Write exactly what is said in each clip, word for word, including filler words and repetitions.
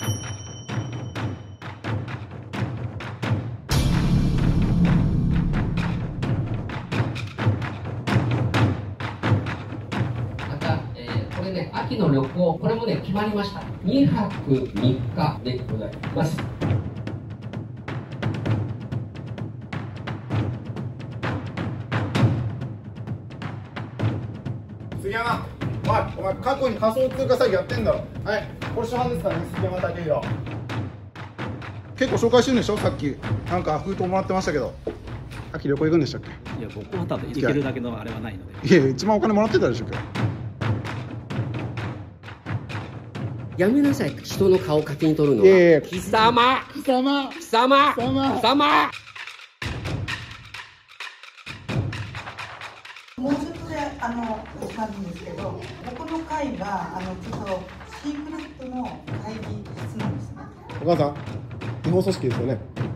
また、えー、これね、秋の旅行、これもね、決まりました。にはくみっかでございます。 杉山、おい、お前過去に仮想通貨詐欺やってんだろ。はい、これ初版ですからね、杉山武宏。結構紹介してるんでしょ、さっき。なんか封筒もらってましたけど。秋旅行行くんでしたっけ？ いや、僕はただ行けるだけのあれはないので。 いやいや、一番お金もらってたでしょ、今日。 やめなさい、人の顔勝手に撮るのは。 いやいや、 貴様貴様貴様貴様貴様もうちょっとであの始まるんですけど、ここの会があのちょっとシークレットの会議室なんですね。 お母さん、違法組織ですよね。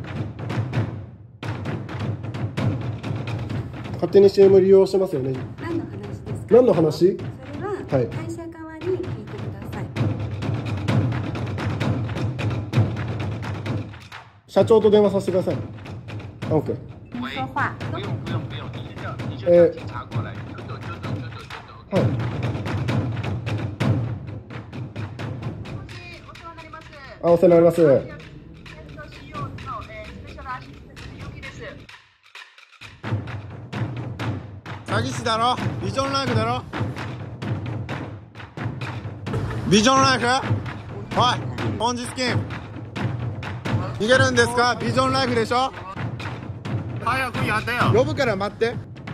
勝手に シーエム 利用してますよね。 何の話ですか？ 何の話？ それは、 はい会社側に聞いてください。 社長と電話させてください。あ、オッケー。 您说话。 不用不用不用，你就叫你就呃叫警察过来，就走就走就走就走。 はい。あ、お世話になります。詐欺師だろ、ビジョンライフだろ。ビジョンライフ、おい、ポンジスキン逃げるんですか？ビジョンライフでしょ。 早くやってよ。 呼ぶから待って。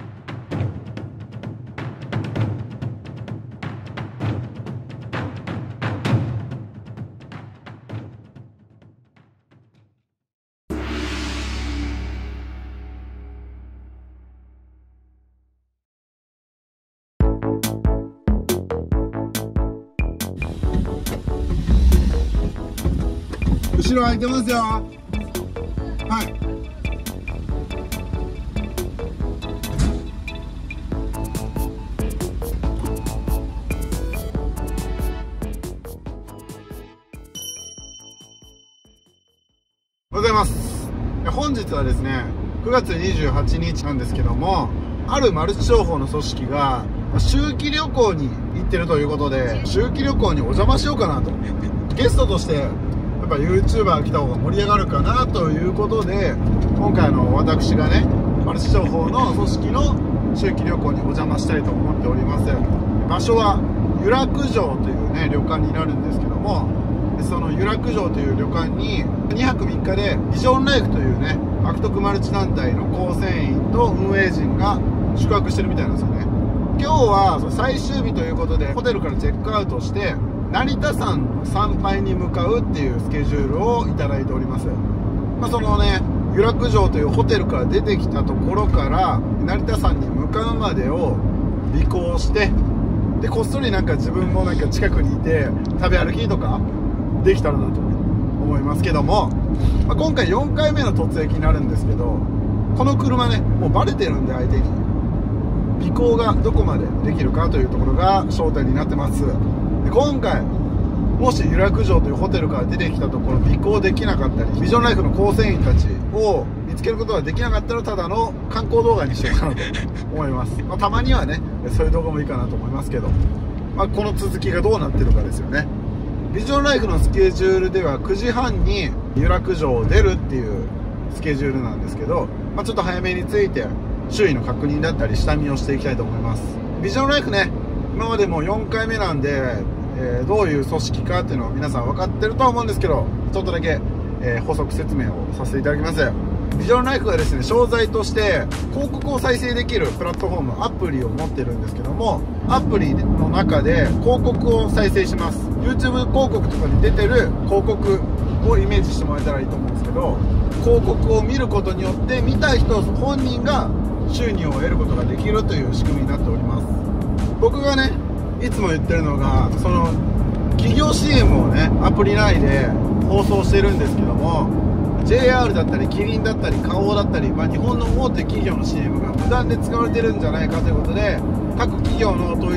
後ろ空いてますよ。はい。おはようございます。本日はですね、くがつにじゅうはちにちなんですけども、あるマルチ商法の組織が秋季旅行に行ってるということで、秋季旅行にお邪魔しようかなと。ゲストとしてやっぱ ユーチューバー 来た方が盛り上がるかなということで、今回の私がね、マルチ商法の組織の秋季旅行にお邪魔したいと思っております。場所は湯楽城というね、旅館になるんですけども、その湯楽城という旅館ににはくみっかでビジョンライフというね、悪徳マルチ団体の構成員と運営陣が宿泊してるみたいなんですよね。今日は最終日ということで、ホテルからチェックアウトして成田山の参拝に向かうっていうスケジュールをいただいております。まあ、そのね、湯楽城というホテルから出てきたところから成田山に向かうまでを尾行して、でこっそりなんか自分もなんか近くにいて食べ歩きとかできたらなと思いますけども、まあ、今回よんかいめの突撃になるんですけど、この車ね、もうバレてるんで相手に尾行がどこまでできるかというところが焦点になってます。で今回もし湯楽城というホテルから出てきたところ尾行できなかったり、ビジョンライフの構成員たちを見つけることができなかったら、ただの観光動画にしようかなと思います。まあ、たまにはね、そういう動画もいいかなと思いますけど、まあ、この続きがどうなってるかですよね。ビジョンライフのスケジュールではくじはんに湯楽城を出るっていうスケジュールなんですけど、まあ、ちょっと早めに着いて周囲の確認だったり下見をしていきたいと思います。ビジョンライフね、今までもよんかいめなんで、えー、どういう組織かっていうのを皆さん分かってるとは思うんですけど、ちょっとだけ、えー、補足説明をさせていただきます。ビジョンライフがですね、商材として広告を再生できるプラットフォーム、アプリを持ってるんですけども、アプリの中で広告を再生します。 YouTube 広告とかに出てる広告をイメージしてもらえたらいいと思うんですけど、広告を見ることによって見た人本人が収入を得ることができるという仕組みになっております。僕がね、いつも言ってるのが、その企業 シーエム をね、アプリ内で放送してるんですけども、 ジェイアール だったりキリンだったり花王だったり、まあ、日本の大手企業の シーエム が無断で使われてるんじゃないかということで、各企業のお問い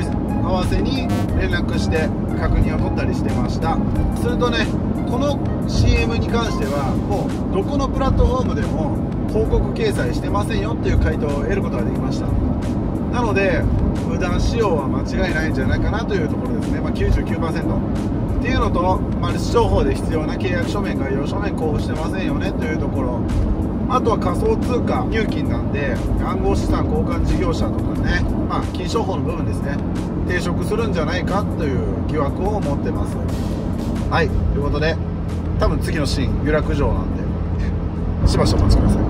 合わせに連絡して確認を取ったりしてました。するとね、この シーエム に関してはもうどこのプラットフォームでも広告掲載してませんよっていう回答を得ることができました。なので無断使用は間違いないんじゃないかなというところですね。まあ、きゅうじゅうきゅうパーセント っていうのと、マルチ商法で必要な契約書面概要書面交付してませんよねというところ、あとは仮想通貨入金なんで暗号資産交換事業者とかね、まあ、金商法の部分ですね、抵触するんじゃないかという疑惑を持ってます。はい、ということで多分次のシーン、湯楽城なんでしばしお待ちください。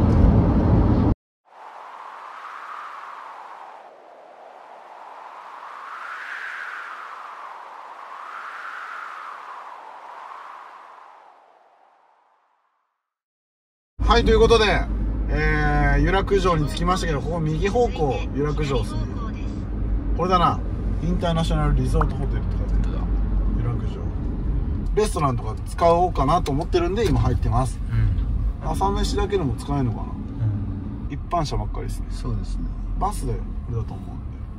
はい、ということで、えー、湯楽城に着きましたけど、ここ右方向湯楽城ですね。これだな、インターナショナルリゾートホテルって書いてある。湯楽城レストランとか使おうかなと思ってるんで今入ってます、うん、朝飯だけでも使えるのかな、うん、一般車ばっかりですね。そうですね、バスでこれだと思うん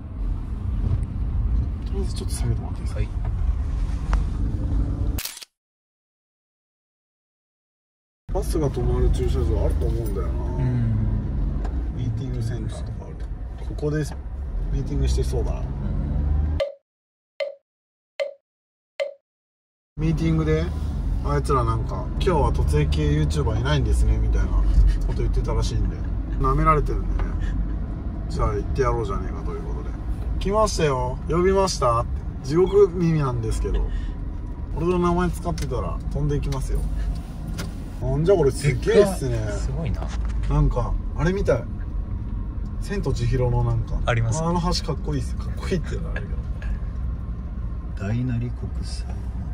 で、とりあえずちょっと下げてもらっていいですか。はい、バスが止まる駐車場あると思うんだよな。ミーティングセンターとかある。ここでミーティングしてそうだな。ミーティングであいつらなんか今日は突撃系 YouTuber いないんですねみたいなこと言ってたらしいんで、舐められてるんでね、じゃあ行ってやろうじゃねえかということで、来ましたよ、呼びましたって。地獄耳なんですけど、俺の名前使ってたら飛んでいきますよ。なんじゃこれ、すっげえっすね。 すごいな。 なんかあれみたい、千と千尋のなんかあります、ね、 あの橋かっこいいっす。かっこいいっていうのはあるけど、大成国際、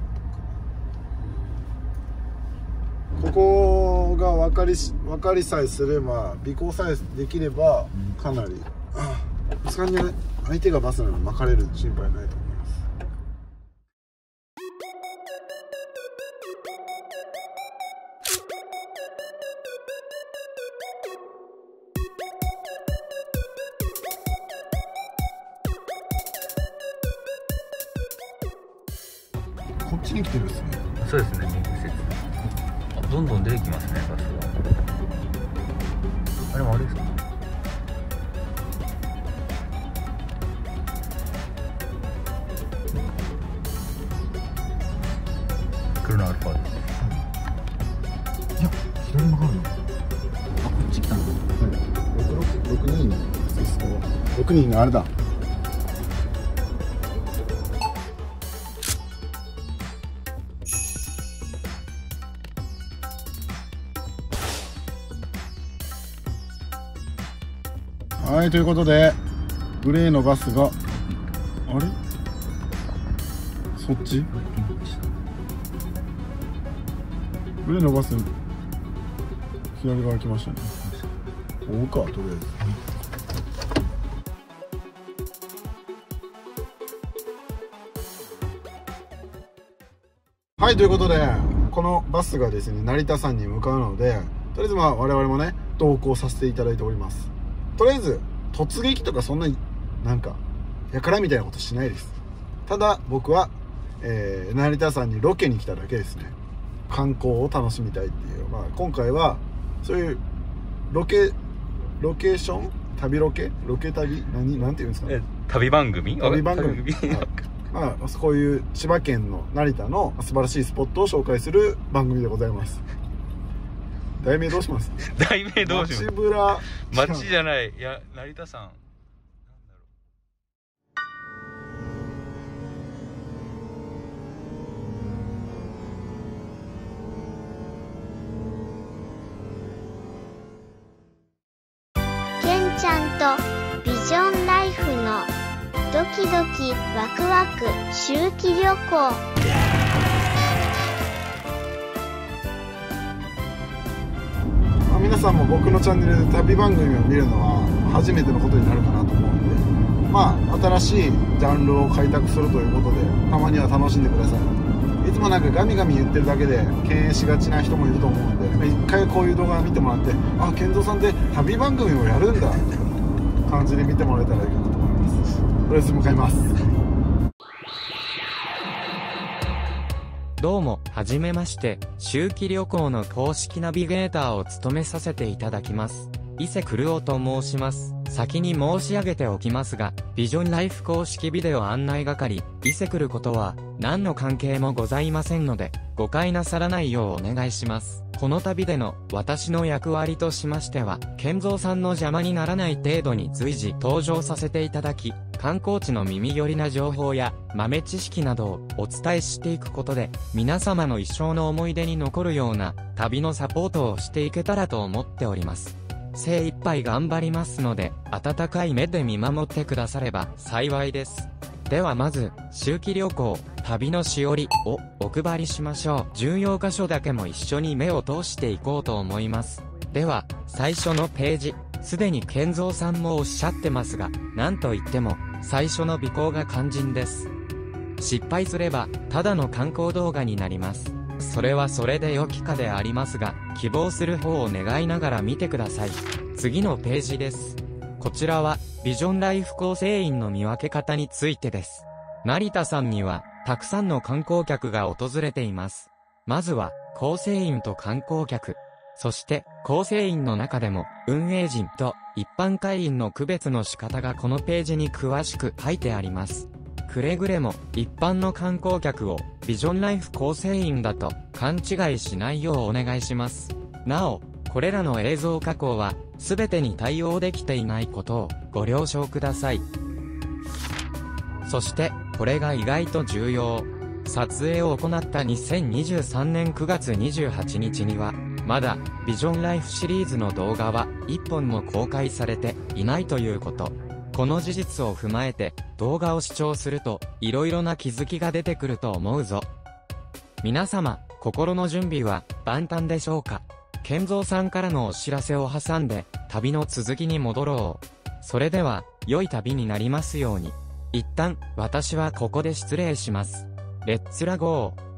ここが分かりし分かりさえすれば、尾行さえできればかなり、ああ、さすがにね、相手がバスなのに巻かれる心配ないと思います。こっちに来てるっすね。 そうですね、右折。あ、どんどん出てきますね、バスが。あれもあれですか。クルナアルファです。 いや、左曲がるの。あ、こっち来たの。はい。六六二の六二のあれだ。はい、ということでグレーのバスが、あれそっちグレーのバス左側来ましたね。追うか、とりあえず。はい、ということでこのバスがですね成田山に向かうので、とりあえずまあ我々もね同行させていただいております。とりあえず突撃とかそんななんかやからみたいなことしないです。ただ僕は、えー、成田山にロケに来ただけですね。観光を楽しみたいっていう、まあ、今回はそういうロケロケーション旅ロケロケ旅何なんていうんですかね、 旅番組旅番組まあ、こういう千葉県の成田の素晴らしいスポットを紹介する番組でございます。題名どうします？ 題名どうします？ 街ぶら街じゃない、いや成田山けんちゃんとビジョンライフのドキドキワクワク秋季旅行。 皆さんも僕のチャンネルで旅番組を見るのは初めてのことになるかなと思うんで、まあ新しいジャンルを開拓するということでたまには楽しんでください。いつもなんかガミガミ言ってるだけで敬遠しがちな人もいると思うんで、一回こういう動画を見てもらって、あ、健三さんって旅番組をやるんだって感じで見てもらえたらいいかなと思います。 ます。とりあえず向かいます。 どうも、はじめまして、秋季旅行の公式ナビゲーターを務めさせていただきます。伊勢来夫と申します。先に申し上げておきますが、ビジョンライフ公式ビデオ案内係、伊勢来夫とは、何の関係もございませんので、誤解なさらないようお願いします。この旅での私の役割としましては、健三さんの邪魔にならない程度に随時登場させていただき、観光地の耳寄りな情報や豆知識などをお伝えしていくことで、皆様の一生の思い出に残るような旅のサポートをしていけたらと思っております。精一杯頑張りますので、温かい目で見守ってくだされば幸いです。ではまず、秋季旅行、旅のしおりをお配りしましょう。重要箇所だけも一緒に目を通していこうと思います。では、最初のページ、すでに健三さんもおっしゃってますが、なんといっても、最初の尾行が肝心です。失敗すれば、ただの観光動画になります。それはそれで良きかでありますが、希望する方を願いながら見てください。次のページです。こちらは、ビジョンライフ構成員の見分け方についてです。成田さんには、たくさんの観光客が訪れています。まずは、構成員と観光客。そして、構成員の中でも、運営陣と一般会員の区別の仕方がこのページに詳しく書いてあります。くれぐれも、一般の観光客を、ビジョンライフ構成員だと、勘違いしないようお願いします。なお、これらの映像加工は、すべてに対応できていないことを、ご了承ください。そして、これが意外と重要。撮影を行ったにせんにじゅうさんねんくがつにじゅうはちにちには、まだ、ビジョンライフシリーズの動画はいっぽんも公開されていないということ。この事実を踏まえて、動画を視聴すると、いろいろな気づきが出てくると思うぞ。皆様、心の準備は万端でしょうか？健三さんからのお知らせを挟んで、旅の続きに戻ろう。それでは、良い旅になりますように。一旦、私はここで失礼します。レッツラゴー。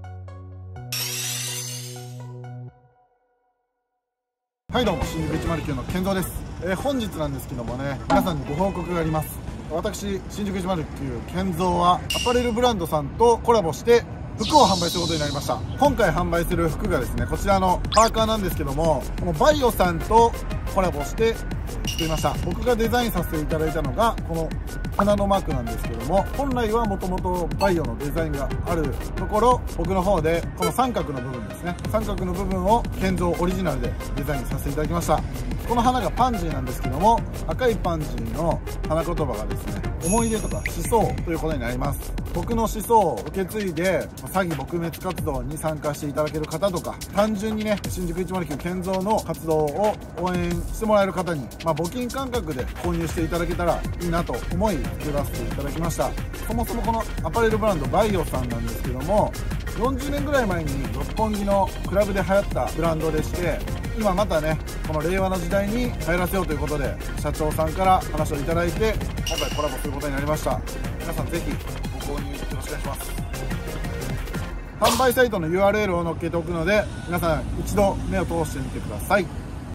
はいどうも、新宿いちまるきゅうの健三です。えー、本日なんですけどもね、皆さんにご報告があります。私、新宿いちまるきゅう健三は、アパレルブランドさんとコラボして、服を販売することになりました。今回販売する服がですね、こちらのパーカーなんですけども、このバイオさんとコラボして作りました。僕がデザインさせていただいたのが、この花のマークなんですけども、本来はもともとバイオのデザインがあるところ、僕の方でこの三角の部分ですね、三角の部分を健三オリジナルでデザインさせていただきました。この花がパンジーなんですけども、赤いパンジーの花言葉がですね、思い出とか思想ということになります。僕の思想を受け継いで詐欺撲滅活動に参加していただける方とか、単純にね、新宿いちまるきゅう健三の活動を応援してもらえる方に、まあ、募金感覚で購入していただけたらいいなと思い作らせていただきました。そもそもこのアパレルブランドバイオさんなんですけども、よんじゅうねんぐらい前に六本木のクラブで流行ったブランドでして、今またね、この令和の時代に流行らせようということで、社長さんから話をいただいて、今回コラボすることになりました。皆さんぜひご購入よろしくお願いします。販売サイトの ユーアールエル を載っけておくので、皆さん一度目を通してみてください。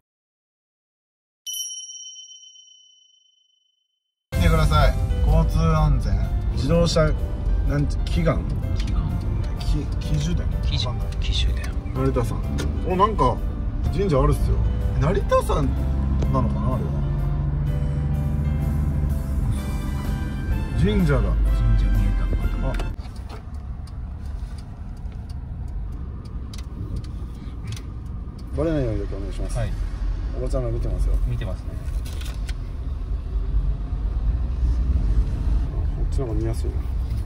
見てください。交通安全、自動車なんて祈願祈願き機種伝機種機種伝成田山。お、なんか神社あるっすよ。成田山なのかな、あれは。神社だ。神社見えた。あ、バレないようにだけお願いします。はい。おばちゃんが見てますよ。見てますね。こっちの方が見やすいな。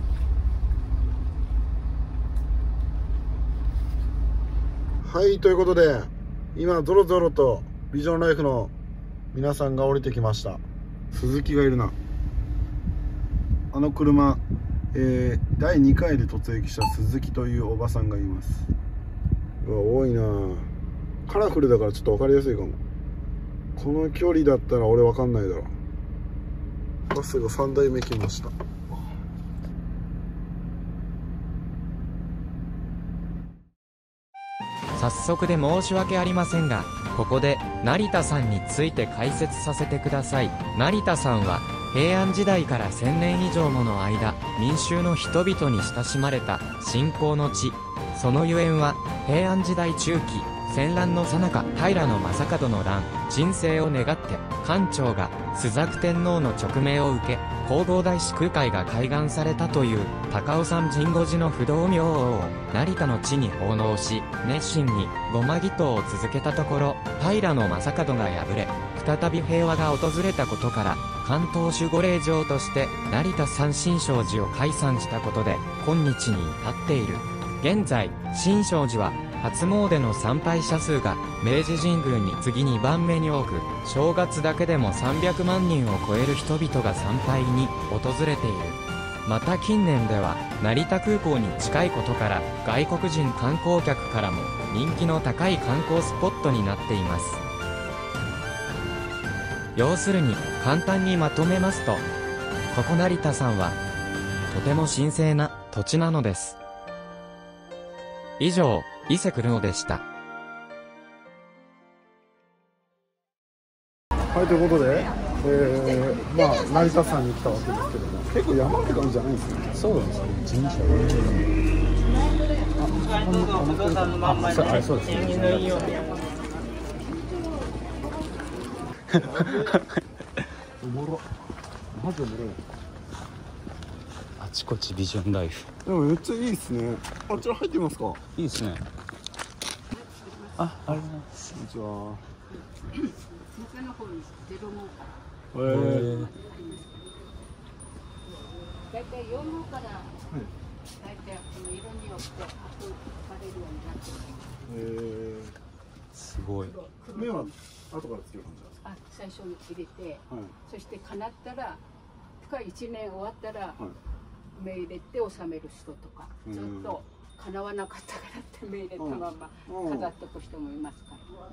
はい、ということで今ゾロゾロとビジョンライフの皆さんが降りてきました。鈴木がいるな。あの車、えー、だいにかいで突撃した鈴木というおばさんがいます。うわ、多いな。カラフルだからちょっと分かりやすいかも。この距離だったら俺分かんないだろう。バスがさんだいめ来ました。 早速で申し訳ありませんが、ここで成田さんについて解説させてください。成田さんは平安時代からせんねん以上もの間、民衆の人々に親しまれた信仰の地。そのゆえんは、平安時代中期、戦乱の最中、平将門の乱、鎮静を願って、館長が、朱雀天皇の勅命を受け、弘法大師空海が開眼されたという、高尾山神護寺の不動明王を、成田の地に奉納し、熱心に、護摩祈祷を続けたところ、平将門が敗れ、再び平和が訪れたことから、関東守護霊場として、成田山新勝寺を開山したことで、今日に至っている。現在、新勝寺は、初詣の参拝者数が明治神宮に次にばんめに多く、正月だけでもさんびゃくまんにんを超える人々が参拝に訪れている。また近年では成田空港に近いことから外国人観光客からも人気の高い観光スポットになっています。要するに簡単にまとめますと、ここ成田山はとても神聖な土地なのです。以上、伊勢来るのでした。 はい、ということで、えー、まあ成田山に来たわけですけども、結構山って感じじゃないんですね。そうなんですよ。神社。あ、あ、そう、あれそうですね。おもろ。マジおもろい。 あちこちビジョンライフ。 でもめっちゃいいですね。あちら入ってみますか。 いいですね。あ、ありがとうございます。 こんにちは。 向の方にゼロ号かへら。 え。 だいたいよん号から、だいたいこの色によって白分れるようになってます。 へえ。 すごい。 目は後からつける感じですか。 あ、最初に入れて、 はい、 そして叶ったら、深い一年終わったら、はい、目入れて収める人とか、ずっと叶わなかったからって目入れたまま飾っておく人もいますから。はい。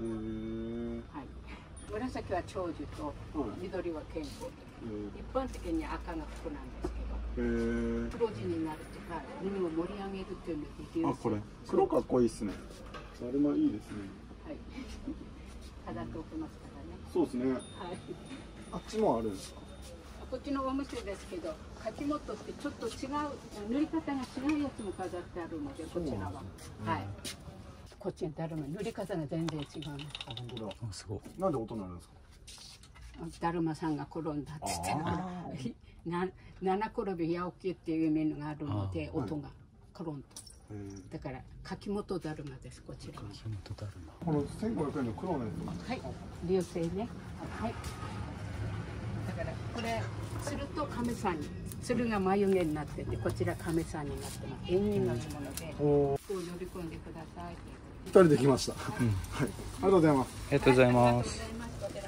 紫は長寿と緑は健康と、一般的に赤が服なんですけど、黒地になるとか布を盛り上げるっていうので理由。 あ、これ黒かっこいいですね。あれもいいですね。 はい。飾っておきますからね。 そうですね。 はい。 あっちもあるんですか。 こっちのお店ですけど、柿本ってちょっと違う塗り方が違うやつも飾ってあるので、こちらは。はい。こっちにだるま塗り方が全然違うんです。 あ、本当だ。 すごい。 なんで音鳴るんですか。 だるまさんが転んだって言ってな、七転び八起きっていう意味があるので、音がコロンと。だから柿本だるまです。こちら。柿本だるま。 この千五百円の黒のやつ。 はい。流星ね。はい。だからこれすると亀さんに、鶴が眉毛になってて、こちら亀さんになってます。縁起のいいもので、こう乗り込んでください。 二人で来ました。はい。ありがとうございます。 ありがとうございます。 あり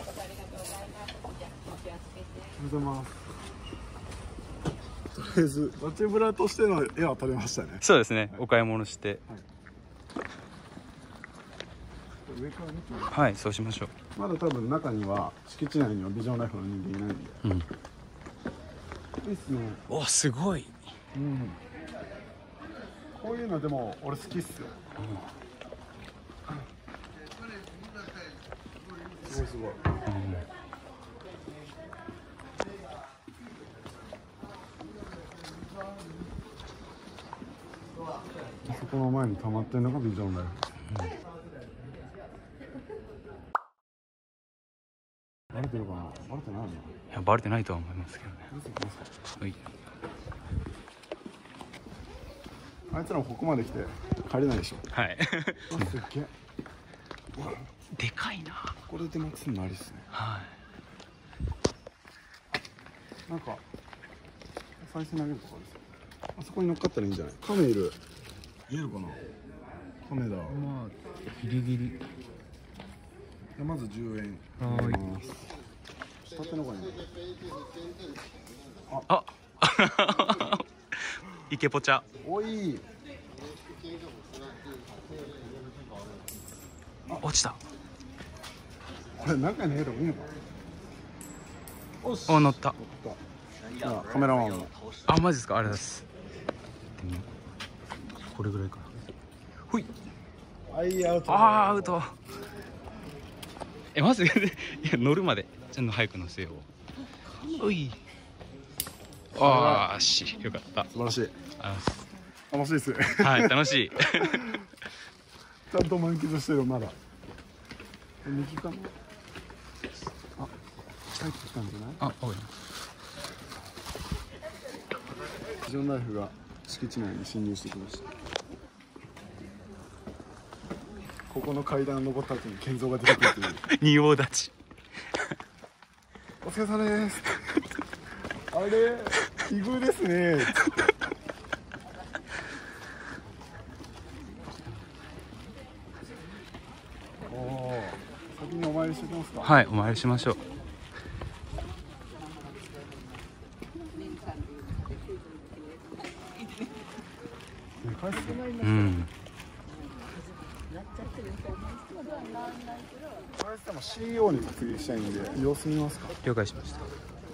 がとうございます。とりあえず街ブラとしての絵は撮れましたね。 そうですね。お買い物して。 上から見てみます。 はい、そうしましょう。 まだ多分中には敷地内にはビジョンライフの人間いないんで。うん。いいっすね。 お、すごい。 うん。こういうのでも俺好きっすよ。うん、すごいすごい。うん、そこの前に溜まってるのがビジョンライフ。バレてるかな。バレてないの。いや、バレてないとは思いますけどね。はい。 あいつらもここまで来て帰れないでしょ。 はい。 すっげえ。 でかいな。 これで待つのありっすね。 はい。 なんか再生投げるとかですよ。あそこに乗っかったらいいんじゃない。カメいる。見えるかな。カメだ。まあギリギリ。 まずじゅうえん。 はい。 下手の方がいい。 あ。イケポチャ。 おい。 落ちた。 これ中に入ればいいのか。 お、乗った。 あ、カメラマンも。 あ、マジですか。ありがとうございます。これぐらいかな。ほい。 はい、アウト。 ああ、アウト。え、まずいや乗るまでちゃんと早く乗せよう。おい。 ああしよかった。 素晴らしい。 あ楽しいですね。 はい楽しい。 ちゃんと満喫してるまだ。右かな。あ、入ってきたんじゃない？ あ、おい。 ビジョンライフが敷地内に侵入してきました。ここの階段登った後に建造が出てくるという。 仁王立ち。 お疲れ様です。あれ、奇遇ですね。おお、先にお参りしてきますか。 はい、お参りしましょう。うん。 あれでも シーオー に突撃したいんで様子見ますか。 了解しました。 撮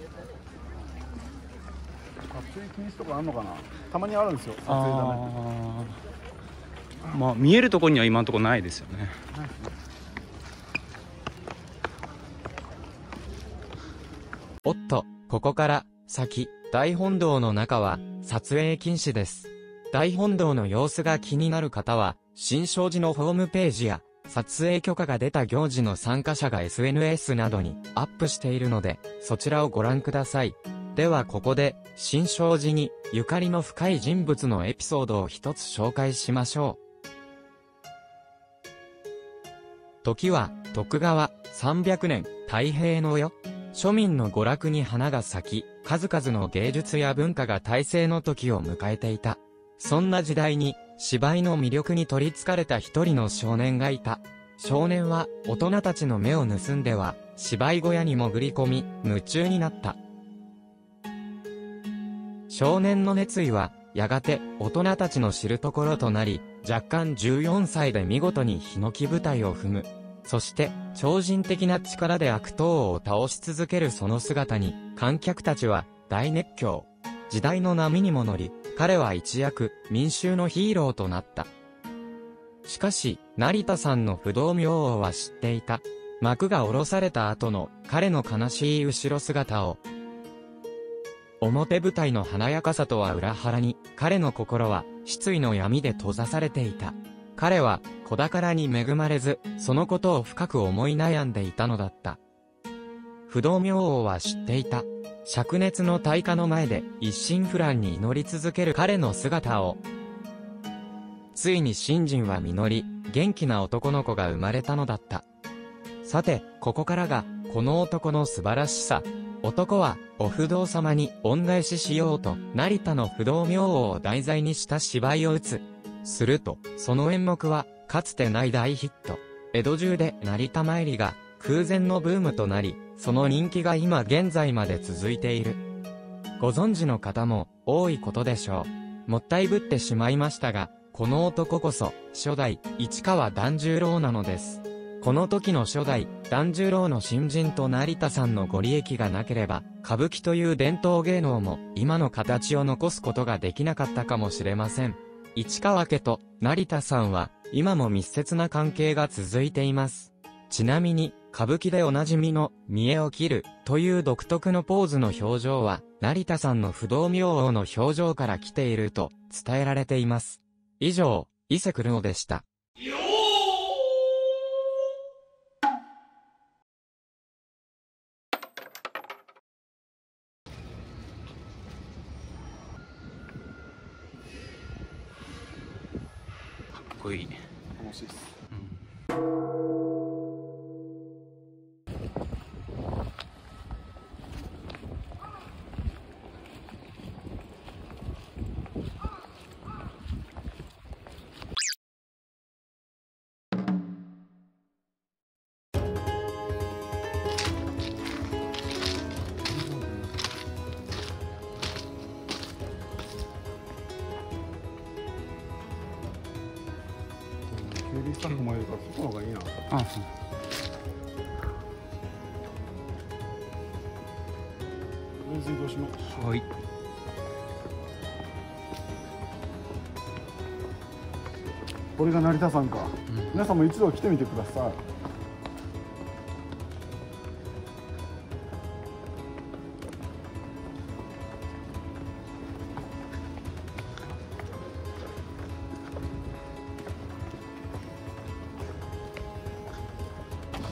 影禁止とかあんのかな。たまにあるんですよ。撮影ダメ。 あまあ見えるところには今のところないですよね。 おっと、ここから先大本堂の中は撮影禁止です。大本堂の様子が気になる方は新勝寺のホームページや撮影許可が出た行事の参加者が エスエヌエス などにアップしているのでそちらをご覧ください。ではここで新勝寺にゆかりの深い人物のエピソードを一つ紹介しましょう。時は徳川さんびゃくねん太平の世。庶民の娯楽に花が咲き、数々の芸術や文化が大盛の時を迎えていた。そんな時代に芝居の魅力に取り憑かれた一人の少年がいた。少年は大人たちの目を盗んでは芝居小屋に潜り込み夢中になった。少年の熱意はやがて大人たちの知るところとなり、若干じゅうよんさいで見事にヒノキ舞台を踏む。そして超人的な力で悪党を倒し続けるその姿に観客たちは大熱狂。時代の波にも乗り、彼は一躍民衆のヒーローとなった。しかし成田さんの不動明王は知っていた。幕が下ろされた後の彼の悲しい後ろ姿を。表舞台の華やかさとは裏腹に、彼の心は失意の闇で閉ざされていた。彼は子宝に恵まれず、そのことを深く思い悩んでいたのだった。不動明王は知っていた。灼熱の大火の前で一心不乱に祈り続ける彼の姿を。ついに信心は実り、元気な男の子が生まれたのだった。さて、ここからが、この男の素晴らしさ。男は、お不動様に恩返ししようと、成田の不動明王を題材にした芝居を打つ。すると、その演目は、かつてない大ヒット。江戸中で成田参りが、空前のブームとなり、その人気が今現在まで続いている。ご存知の方も、多いことでしょう。もったいぶってしまいましたが、この男こそ、初代、市川團十郎なのです。この時の初代、團十郎の新人と成田さんのご利益がなければ、歌舞伎という伝統芸能も、今の形を残すことができなかったかもしれません。市川家と成田さんは今も密接な関係が続いています。ちなみに歌舞伎でおなじみの見栄を切るという独特のポーズの表情は成田さんの不動明王の表情から来ていると伝えられています。以上、伊勢来生でした。 かっこいい。 楽しいです。警備スタッフもいるからそこの方がいいな。 ああ、そう。 とりあえず移動しましょう。 はい。 これが成田さんか、うん、皆さんも一度来てみてください。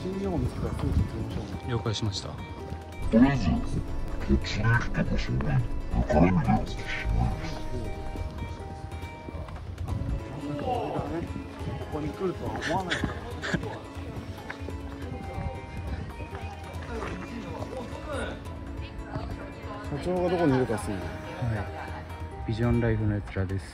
シーイーオー 見つけたらすぐ撮ってみましょう。 了解しました。 とりあえずこっちに来てますよね。だから見ようとしないです。 ここに来るとは思わないから。社長がどこにいるかっすね。 はい。ビジョンライフのやつらです。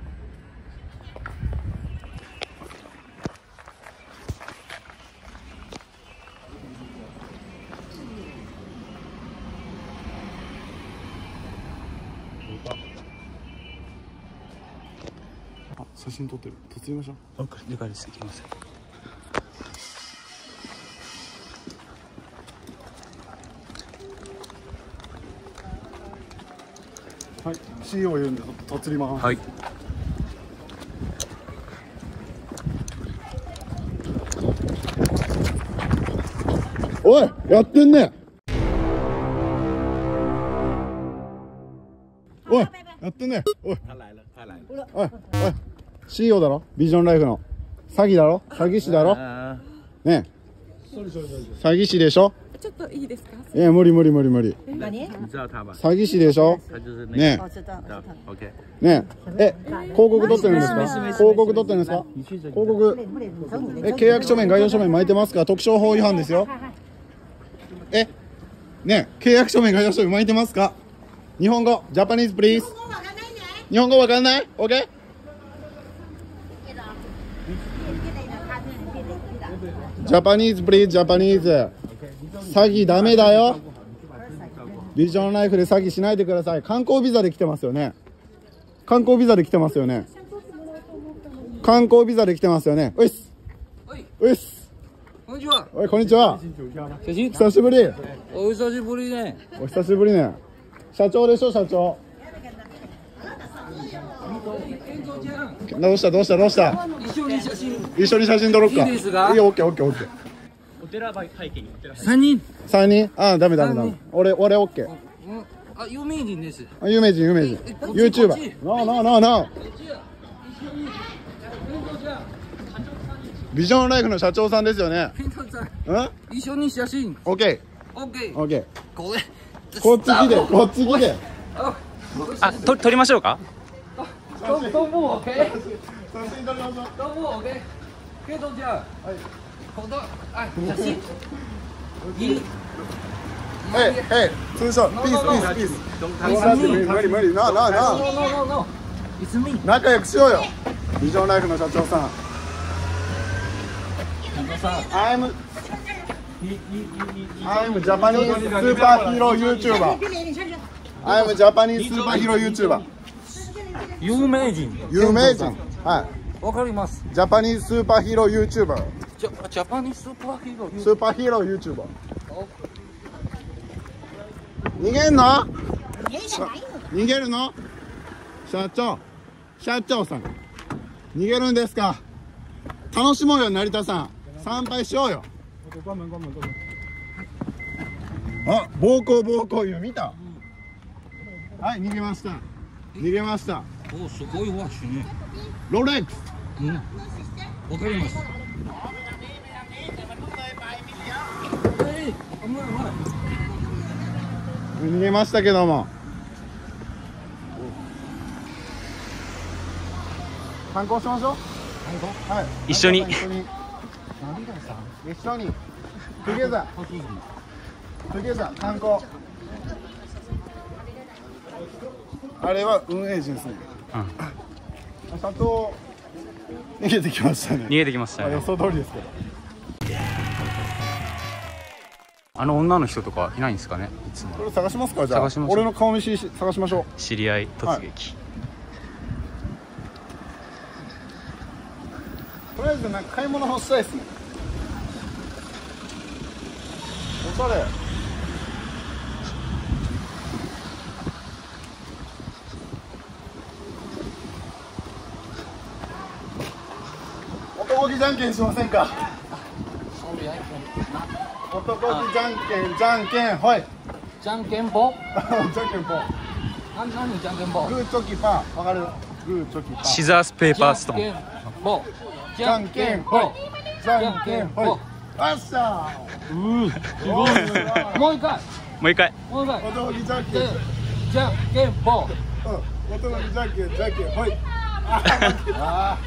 あ、写真撮ってる。撮ってみましょう。 了解です。行きます。 はい、シーイーオー 言うんで撮ってります。 はい。 おい、やってんね。おい、やってんね。おい。おい、おい、シーイーオー だろ。ビジョンライフの詐欺だろ。詐欺師だろ。ねえ。詐欺師でしょ。 ちょっといいですか？ いや、無理無理無理無理。 何？ 詐欺師でしょ。ねえ。ねえ。え、広告取ってるんですか？広告取ってるんですか？広告。え、契約書面、概要書面巻いてますか？特商法違反ですよ。え、ねえ、契約書面、概要書面巻いてますか？日本語、ジャパニーズプリーズ。日本語わかんない？ OK？ ジャパニーズプリーズ、ジャパニーズ。詐欺ダメだよ。ビジョンライフで詐欺しないでください。観光ビザで来てますよね。観光ビザで来てますよね。観光ビザで来てますよね。おいっす。おいっす。 こんにちは。 おい、こんにちは。久しぶり。 お久しぶりね。 お久しぶりね。社長でしょ、社長。どうした、どうした、どうした。 一緒に写真。 一緒に写真撮ろうか。 いいですか？ いいよ、オッケー、オッケー、オッケー。 お寺背景に。 三人。 三人。ああ、ダメダメダメ。俺、俺、オッケー。 あ、有名人です。 あ、有名人、有名人。ユーチューバー。ノーノーノーノー。ビジョンライフの社長さんですよね。うん？ 一緒に写真。 オッケー。オッケー。 オッケー。 これ。 こっち来て、こっち来て。 あ、と撮りましょうか。 都都不 OK。 写真撮りましょう。 都不 OK。ケイトちゃん。はい。このあ写真。いい。 えいえい、ツーショット、ピースピースピース。無理無理無理、なあなあなあ。仲良くしようよ。ビジョンライフの社長さん。I'm I'm Japanese superhero YouTuber. I'm Japanese superhero YouTuber. 有名人。 有名人。はい。 わかります。 ジャパニーズスーパーヒーロー YouTuber。 ジャジャパニーズスーパーヒーロー。 スーパーヒーロー YouTuber。逃げんの？逃げるの？社長、社長さん。逃げるんですか？楽しもうよ、成田さん。参拝しようよ。あ、暴行暴行言う見た？はい、逃げました。逃げました。 お、すごいわしね。 ロレックス。 うん。わかります。 逃げましたけども。観光しましょう。はい。 一緒に。 一緒に。一緒に。トゥゲザー。トゥゲザー観光。あれは運営陣ですね。うん。社長逃げてきましたね。 逃げてきましたね。 予想通りですけど。 あの女の人とかいないんですかね。いつも。 これ探しますか、じゃあ。 探しましょう。 俺の顔見知り探しましょう。 知り合い突撃。はい、 とりあえずなんか買い物をしたいですね。おしゃれ。男気じゃんけんしませんか。男気じゃんけんじゃんけんほい。 じゃんけんぽ。 じゃんけんぽ。 何何じゃんけんぽ。 グーチョキパーわかる？グーチョキパー。 シザースペーパーストーン。 じゃんけんぽ。 じゃんけんぽい。じゃんけんぽい。 っしゃうーすごい。もう一回もう一回。 もう一回。 男気じゃんけんじゃんけんぽん。 うん男気じゃんけんじゃんけんほいああ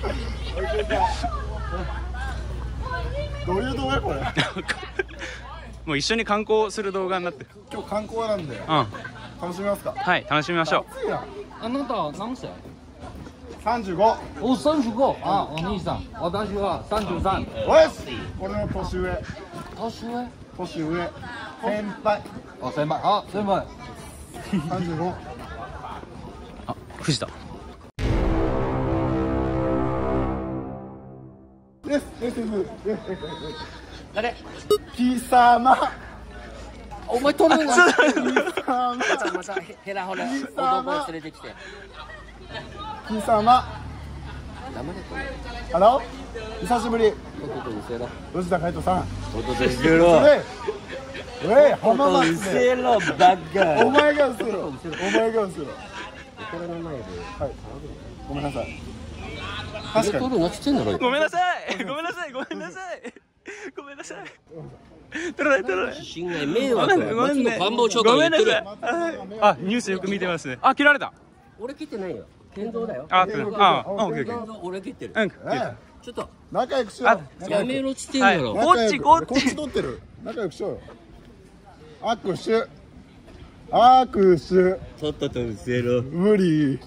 どういう動画これもう一緒に観光する動画になってる。 今日観光なんで、うん、楽しみますか。 はい、楽しみましょう。 暑いな。 あなた何歳？ 三十五。 お、三十五。あ、お兄さん。私は三十三。 おいし。俺の年上。 年上？ 年上。先輩。 あ、先輩。あ、先輩。 三十五。 あ、藤田。 ですですです。 誰？ 貴様。 お前取るの？ 貴様。 またまたヘラホラ男を連れてきて。 貴様。 黙れと。 ハロー。久しぶり。吉田海人さん。え、浜松で。お前がうせろ。お前がうせろ。 これの前で。 はい。ごめんなさい。 確かに。 ごめんなさい。ごめんなさい。ごめんなさい。ごめんなさい。取らない取らない。 侵害迷惑。 ごめんね。 官房長官言ってる。 あ、ニュースよく見てますね。あ、切られた。 俺切ってないよ。剣道だよ。 あ、あ、オッケーオッケー。 俺切ってる。 うん。 ちょっと仲良くしよう。 やめろっつってんだろ。 こっちこっち。 こっち取ってる。仲良くしようよ。握手。握手。 とっととうせろ。 無理。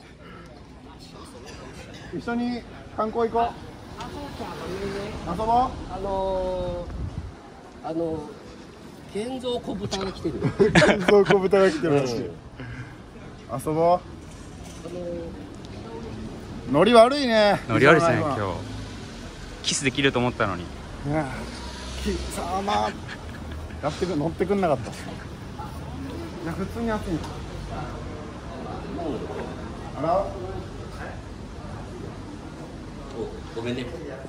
一緒に観光行こう。遊ぼう。 あのー、あのー、建造小豚が来てる。 建造小豚が来てるらしい。遊ぼう。ノリ悪いね。 ノリ悪いですね今日。キスできると思ったのに。 貴様。やってく乗ってくんなかった。いや普通に暑い。あら。 ごめんね。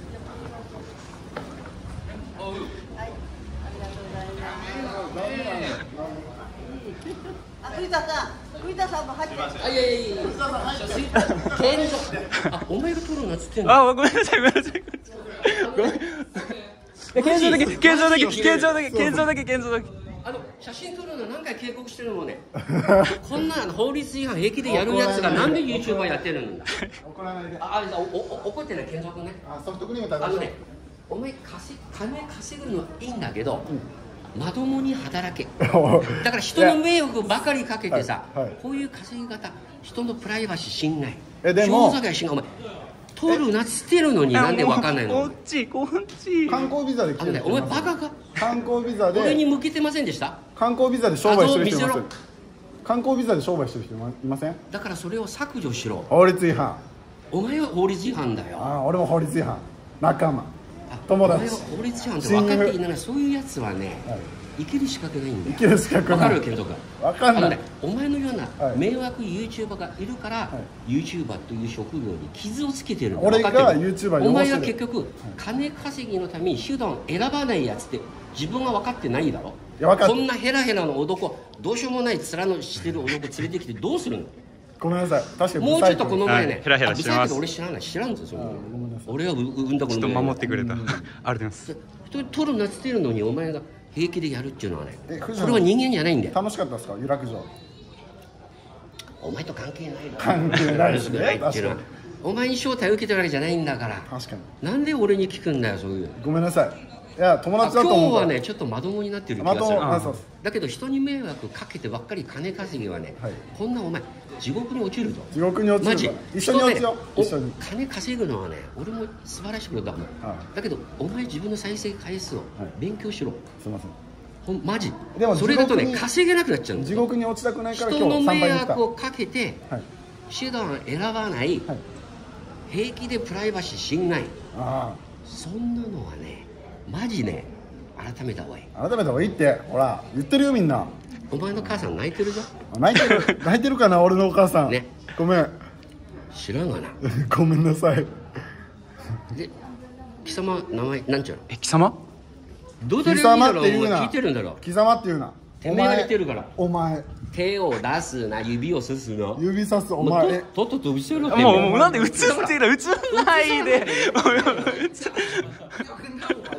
あ、藤田さん、藤田さんも入って。 あ、いやいやいや。健三。あ、お前が撮るなっつってんの。 あ、ごめんなさいごめんなさい。ごめん。健三だけ健三だけ健三だけ健三だけ健三だけ。 あの写真撮るの何回警告してるのもね。こんな法律違反平気でやるやつがなんで ユーチューバーやってるんだ。 怒らないで。 あ、あ、おお怒ってない健三君ね。 あ、ソフトクリーム食べましょう。 あのね、お前稼金稼ぐのはいいんだけど、まともに働け。だから人の迷惑ばかりかけてさ、こういう稼ぎ方、人のプライバシー侵害、上手が侵害、お前取るなっつってるのになんでわかんないの。 こっちこっち。 観光ビザで来てる。 お前バカか。 観光ビザで。 俺に向けてませんでした。 観光ビザで商売してる人います。観光ビザで商売してる人いません。 だからそれを削除しろ。 法律違反。 お前は法律違反だよ。 ああ、俺も法律違反。仲間。友達。 お前は法律違反って分かっていない。そういうやつはね、生きる資格ないんだよ。 生きる資格ない。 分かる健三君。 分かんない。 お前のような迷惑 ユーチューバーがいるから、ユーチューバーという職業に傷をつけてるの。 俺が ユーチューバーに。 お前は結局金稼ぎのために手段選ばないやつって自分は分かってないだろ。こんなヘラヘラの男、どうしようもない面のしてる男連れてきてどうするの。 ごめんなさい。確かにもうちょっとこの前ね、 ヘラヘラしてます。 俺知らない知らんぞそれ。俺は産んだ子の。 ちょっと守ってくれた。ありがとうございます。 人取るなっつってるのにお前が平気でやるっていうのはね、それは人間じゃないんだよ。 楽しかったですか、湯楽城。 お前と関係ないの。 関係ないしね。 お前に招待受けてるわけじじゃないんだから。 確かに。 なんで俺に聞くんだよそういう。 ごめんなさい。いや友達だと思う。 今日はねちょっとまともになってる気がする。だけど人に迷惑かけてばっかり金稼ぎはね、こんなお前地獄に落ちるぞ。 地獄に落ちる。マジ。一緒に落ちよう。一緒に。 金稼ぐのはね、俺も素晴らしいことだもん。だけどお前自分の再生回数を勉強しろ。 すみません。 ほんマジ。でもそれだとね稼げなくなっちゃう。 地獄に落ちたくないから人の迷惑をかけて手段選ばない。平気でプライバシー侵害。そんなのはね、マジね。改めた方がいい。 改めた方がいいってほら言ってるよみんな。 お前の母さん泣いてるぞ。 泣いてる泣いてるかな俺のお母さん。ね。ごめん。 知らんがな。 ごめんなさい。 で、貴様名前なんちゃうの？ え貴様？ どうだろう。貴様って言うな。聞いてるんだろ。 貴様って言うな。 てめえが言ってるから。 お前。 手を出すな、指をさすな。 指さすお前。 とっとと後ろの。 もうもうなんで映ってる映んないで。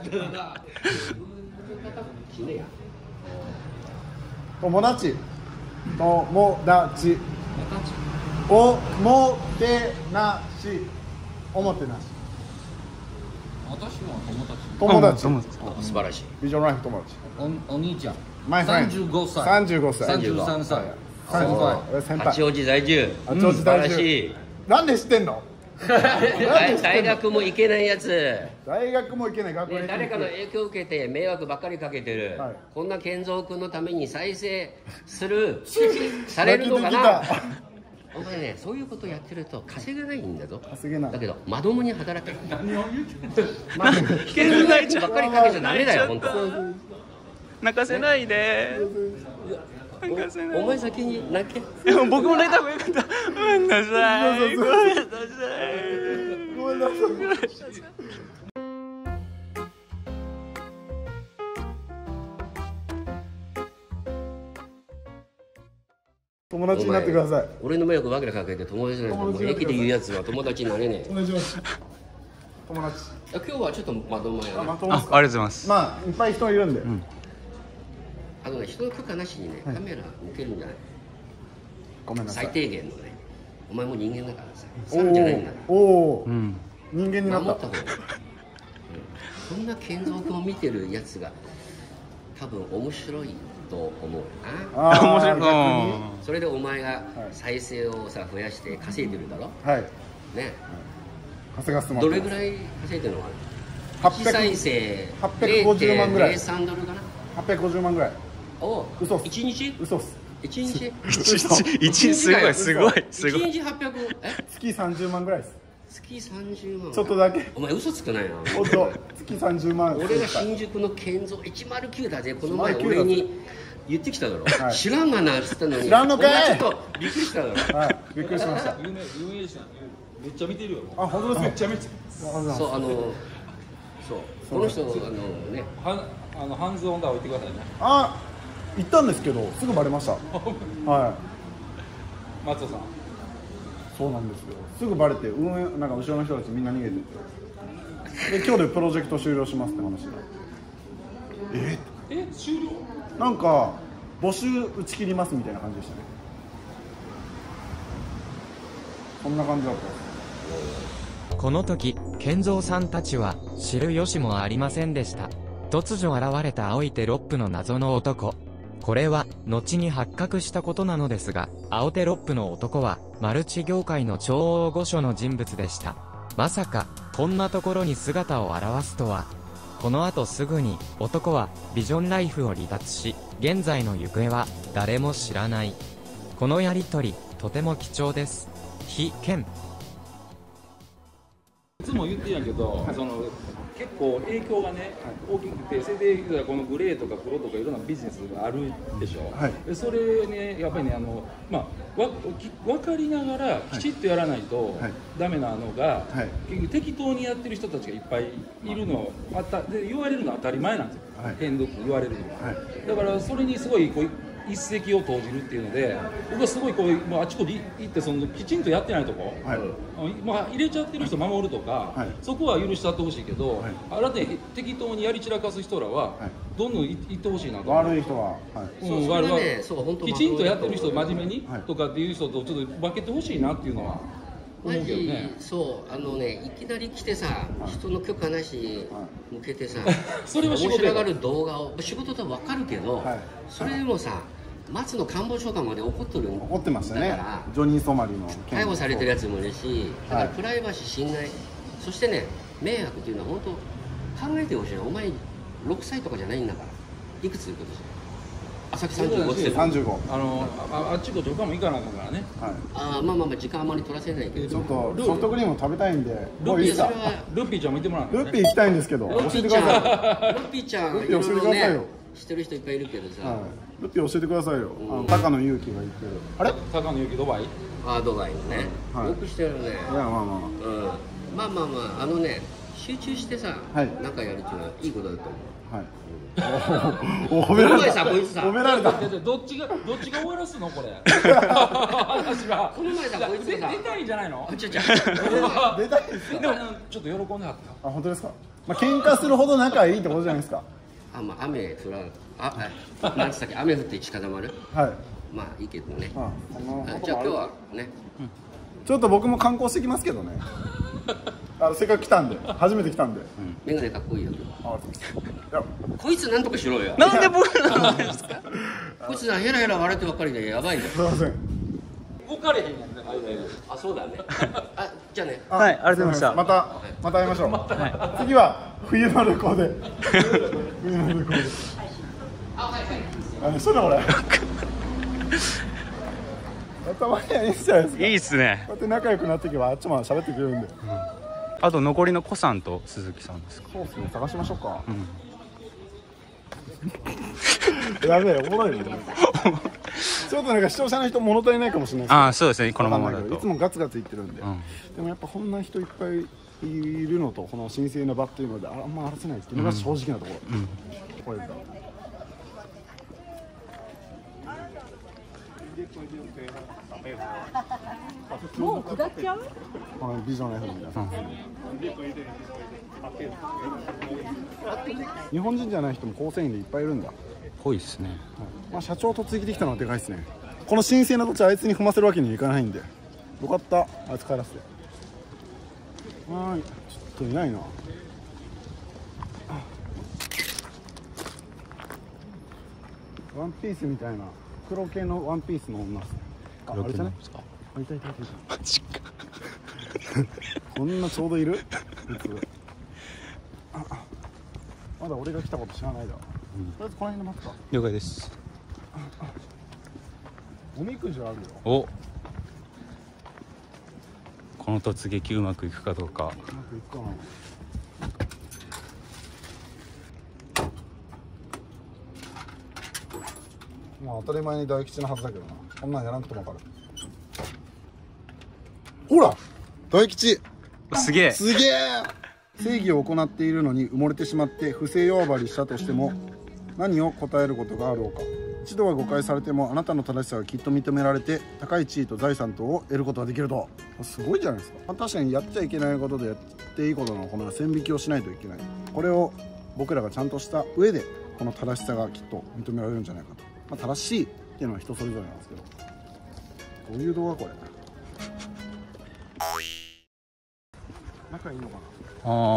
友達友達おもてなしおもてなし私も友達友達素晴らしいビジョンライフ友達お兄ちゃんさんじゅうごさいさんじゅうごさいさんじゅうさんさい先輩先輩八王子在住八王子在住なんで知ってんの大学も行けないやつ大学も行けない学校に誰かの影響を受けて迷惑ばっかりかけてる、はい、こんな健三君のために再生するされるのかなお前ね、そういうことやってると稼げないんだぞ。 稼げない。 だけど、まともに働け。 何を言うてんの？ ばっかりかけちゃダメだよ、本当。 泣かせないで。泣かせない。 お前先に泣け。 僕も泣いた方がよかった。ごめんなさい。ごめんなさい。ごめんなさい。 友達になってください。 俺の迷惑ばかりかけて友達になって、駅で言うやつは友達になれねえ。 お願いします。友達。 今日はちょっとまともやね。 あ、ありがとうございます。 まあいっぱい人いるんで。 あのね、人の許可なしにね、カメラ向けるんじゃない。 ごめんなさい。 最低限のね。お前も人間だからさ。猿じゃないんだ。 おお。人間になった。 守った方がいい。そんな健三君を見てるやつが多分面白い。と思うな。 面白い。 それでお前が再生をさ増やして稼いでるだろ。 はい。 ね。 稼がせてもらって。 どれぐらい稼いでるのかな。 はっぴゃく再生。 はっぴゃくごじゅうまんぐらい。 ゼロさんドルかな。 はっぴゃくごじゅうまんぐらい。 お。 嘘。 一日？ 嘘っす。 一日？ 一日すごいすごいすごい。 一日はっぴゃく。え？ 月さんじゅうまんぐらいです。 月さんじゅうまん。 ちょっとだけ。 お前嘘つくないな。 本当。月さんじゅうまん。 俺が新宿の健三いちまるきゅうだぜ。この前俺に。言ってきただろ、はい、知らんがなっつったのに知らんのかい。 ちょっとびっくりしただろ、 はい、びっくりしました。 有名有名でした。めっちゃ見てるよ。 あ、本当ですか。 めっちゃめっちゃそうあのそうこの人あのねはあのハンズオンダー置いてくださいね。 あ、行ったんですけどすぐバレました。はい。 松尾さん。 そうなんですよ。すぐバレて運営なんか後ろの人たちみんな逃げてて、で今日でプロジェクト終了しますって話が。え？ え終了？ なんか募集打ち切りますみたいな感じでしたね。こんな感じだった。 この時健三さんたちは知る由もありませんでした。突如現れた青いテロップの謎の男。これは後に発覚したことなのですが、青テロップの男はマルチ業界の超大御所の人物でした。まさかこんなところに姿を現すとは。この後すぐに男はビジョンライフを離脱し、現在の行方は誰も知らない。このやりとりとても貴重です。非剣。 いつも言ってるんやけど、はい、その結構影響がね、はい、大きくて、それでこのグレーとか黒とかいろんなビジネスがあるでしょ、はい、でそれねやっぱりねあの、まあ、わ分かりながらきちっとやらないとダメなのが、はいはい、結局適当にやってる人たちがいっぱいいるのあたで言われるのは当たり前なんですよ、はい、変動って言われるのは、はい、だからそれにすごいこう一石を投じるっていうので、僕はすごいこうもうあちこち行ってそのきちんとやってないとこ、はい、まあ、入れちゃってる人守るとか、はい、そこは許しちゃってほしいけど、はい、新たに適当にやり散らかす人らは、はい、どんどん行ってほしいなと。 悪い人は、はい、 うん、悪い、ね、 きちんとやってる人真面目に、はい、とかっていう人とちょっと分けてほしいなっていうのは思うけどね。 そうあのねいきなり来てさ、はい、人の許可なし向けてさ、はい、 それは仕事面白がる動画を仕事とは分かるけど、はい、それでもさ松野官房長官まで怒ってるんだから。 怒ってましたね。ジョニー・ソマリの逮捕されてるやつもいるし、だからプライバシー侵害、はい、そしてね迷惑っていうのは本当考えてほしいな。お前ろくさいとかじゃないんだから。いくついうことですか。朝日さんじゅうごってさんじゅうご。 あの あ, あっちこっち他も行かなあかんからね。はい。 ああまあまあまあ時間あまり取らせないけど。 ちょっとソフトクリーム食べたいんで。 ルッピーそれはルッピーちゃんもいてもらう、ね。 ルッピー行きたいんですけど。教えてください。 ルッピーちゃん。 ルッピー教えてくださいよ。 知ってる人いっぱいいるけどさ。 はい。ルッピー教えてくださいよ。あの高野祐希が言ってる。あれ？ 高野祐希ドバイ？ ああドバイのね。はい。よくしてるね。いやまあまあまあ。 うん。まあまあまああのね集中してさ、はい、なんかやるっていうのはいいことだと思う。はい。 お褒められた。 こいつさ褒められた。どっちがどっちが終わらすのこれ。話が。 この前さこいつが出たいんじゃないの？ ちょちょ。 出たいですか。 でもちょっと喜んではった。 あ本当ですか。 まあ喧嘩するほど仲いいってことじゃないですか。 あ、まあ雨そらあ、あ、なんつったっけ、雨降って近黙る。 はい。 まあいいけどね。 ああ、じゃあ今日はね。 ちょっと僕も観光してきますけどね。あのせっかく来たんで、初めて来たんで。 メガネかっこいいよ。 あ、 こいつなんとかしろよ。 なんで僕なんですか。 こいつなヘラヘラ笑ってばっかりでやばいよ。 すいません。 動かれへんやんね。あ、そうだね。あ、じゃあね。 はい、ありがとうございました。 またまた会いましょう。次は冬の旅行で。冬の旅行で。あ、それ俺。たまにはいいんじゃないですか。 いいっすね。 こうやって仲良くなっていけばあっちも喋ってくれるんで。 あと残りのコさんと鈴木さんですか。 そうですね、探しましょうか。やべえ、おもろいね。ちょっとなんか視聴者の人物足りないかもしれないですけど。 ああ、そうですね、このままだと。 いつもガツガツ言ってるんで。でもやっぱこんな人いっぱいいるのとこの神聖な場っていうのであんま荒らせないっていうのが正直なところ。これだ。 もう下っちゃう？ ビジョン F の皆さん。日本人じゃない人も構成員でいっぱいいるんだ。 ぽいですね。 まあ社長と継ぎてきたのはでかいですね。この神聖な土地あいつに踏ませるわけにはいかないんで。よかった、あいつ帰らせて。はい、ちょっといないな。ワンピースみたいな黒系のワンピースの女ですね。あ、あれじゃないですか。あ、いたいたいたいた。マジか。こんなちょうどいる？あ、あ、まだ俺が来たこと知らないだ。とりあえずこの辺で待つか。 了解です。 おみくじあるよ。 お。この突撃うまくいくかどうか。 うまくいくかな。まあ当たり前に大吉のはずだけどな。こんなんやらなくても分かる。ほら大吉。 すげえすげえ。正義を行っているのに埋もれてしまって不正呼ばわりしたとしても何を答えることがあろうか。一度は誤解されてもあなたの正しさがきっと認められて高い地位と財産等を得ることができると。すごいじゃないですか。確かにやっちゃいけないこととやっていいことのこの線引きをしないといけない。これを僕らがちゃんとした上でこの正しさがきっと認められるんじゃないかと。まあ、正しいっていうのは人それぞれなんですけど、どういう動画これ。仲いいのかな。 あ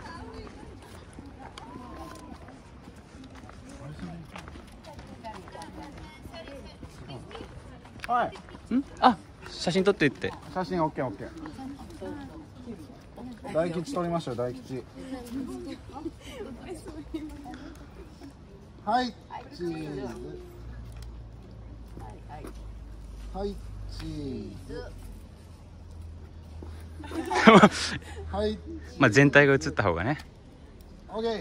あ。はい。 ん？あ、写真撮ってって。 写真オッケーオッケー。大吉撮りましたよ、大吉。はい、チーズ。はい、チーズ。はい。 まあ全体が映った方がね。 オッケー。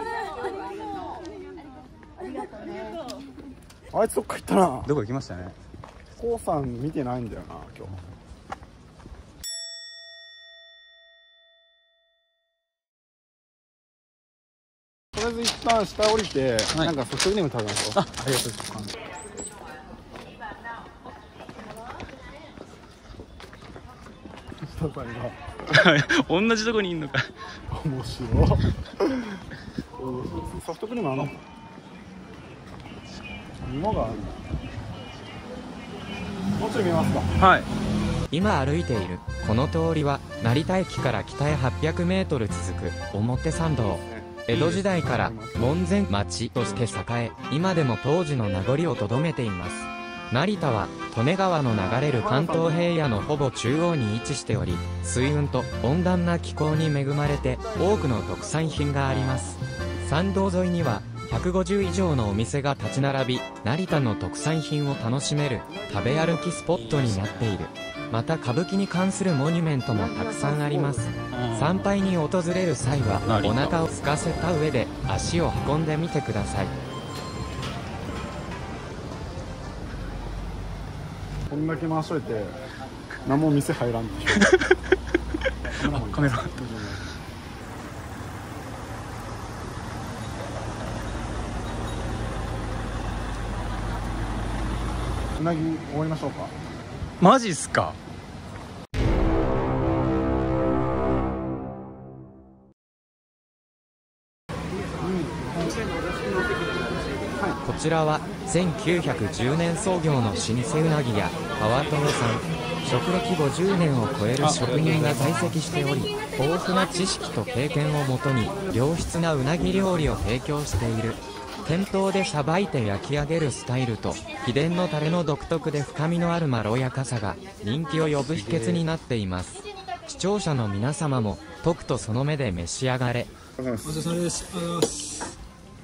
あいつどっか行ったな。 どこ行きましたね。 コウさん見てないんだよな今日。とりあえず一旦下降りて、はい、なんかソフトクリーム食べましょう。あ、ありがとうございます。 同じとこにいんのか。 面白い。ソフトクリームあの芋がある。もうちょい見ますか。 はい。 今歩いているこの通りは成田駅から北へはっぴゃくメートル続く表参道。江戸時代から門前町として栄え、今でも当時の名残をとどめています。成田は利根川の流れる関東平野のほぼ中央に位置しており、水運と温暖な気候に恵まれて多くの特産品があります。参道沿いにはひゃくごじゅう以上のお店が立ち並び、成田の特産品を楽しめる食べ歩きスポットになっている。また歌舞伎に関するモニュメントもたくさんあります。参拝に訪れる際はお腹を空かせた上で足を運んでみてください。 こんだけ回しといて何も店入らんでしょ。 カメラ。 うなぎ終わりましょうか。 マジっすか。 こちらはせんきゅうひゃくじゅうねん創業の老舗うなぎ屋川豊さん。食歴ごじゅうねんを超える職人が在籍しており、豊富な知識と経験をもとに良質なうなぎ料理を提供している。店頭でさばいて焼き上げるスタイルと秘伝のタレの独特で深みのあるまろやかさが人気を呼ぶ秘訣になっています。視聴者の皆様もとくとその目で召し上がれ。 お疲れ様です。ありがとうございます。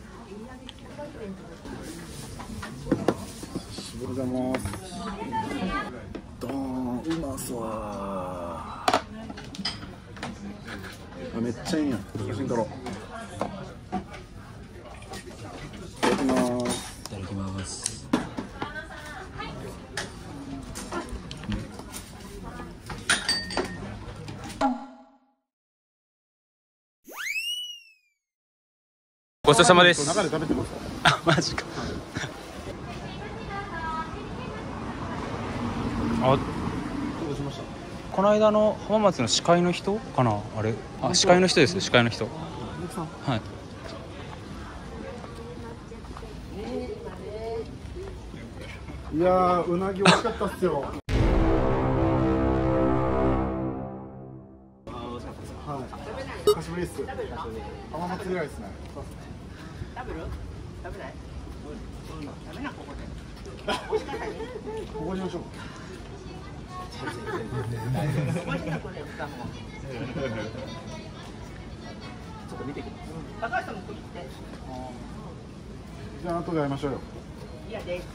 しぶりだもん。ドーン、うまそう。あ、めっちゃいいやん。写真撮ろう。いただきます。 いただきます。ごちそうさまです。 中で食べてます。 あ、マジか。あ、この間の浜松の司会の人かな、あれ。あ、司会の人です。司会の人。はい。 いやー、うなぎ美味しかったっすよ。はい。久しぶりっす。浜松ぐらいですね。食べる？食べない？食べな、ここで。ここにしましょう。高橋さんも来て。じゃあ後で会いましょうよ。いやで。